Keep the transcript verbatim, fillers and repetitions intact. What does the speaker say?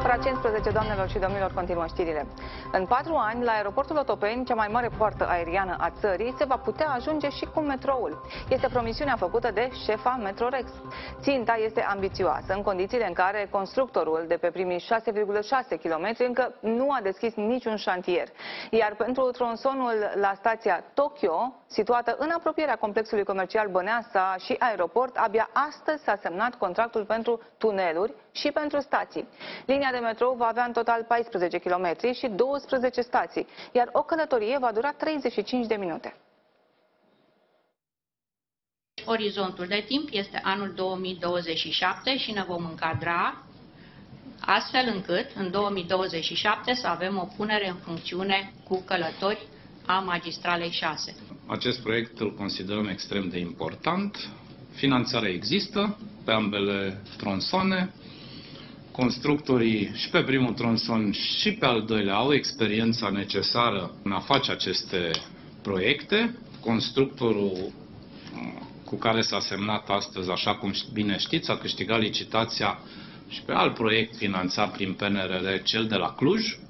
Fără cincisprezece, doamnelor și domnilor, continuă știrile. În patru ani, la aeroportul Otopeni, cea mai mare poartă aeriană a țării, se va putea ajunge și cu metroul. Este promisiunea făcută de șefa Metrorex. Ținta este ambițioasă, în condițiile în care constructorul de pe primii șase virgulă șase kilometri încă nu a deschis niciun șantier. Iar pentru tronsonul la stația Tokyo, situată în apropierea complexului comercial Băneasa și aeroport, abia astăzi s-a semnat contractul pentru tuneluri și pentru stații. Linia de metrou va avea în total paisprezece kilometri și douăsprezece stații, iar o călătorie va dura treizeci și cinci de minute. Orizontul de timp este anul două mii douăzeci și șapte și ne vom încadra astfel încât în două mii douăzeci și șapte să avem o punere în funcțiune cu călători a magistralei șase. Acest proiect îl considerăm extrem de important. Finanțarea există pe ambele tronsoane. Constructorii și pe primul tronson și pe al doilea au experiența necesară în a face aceste proiecte. Constructorul cu care s-a semnat astăzi, așa cum bine știți, a câștigat licitația și pe alt proiect finanțat prin P N R R, cel de la Cluj.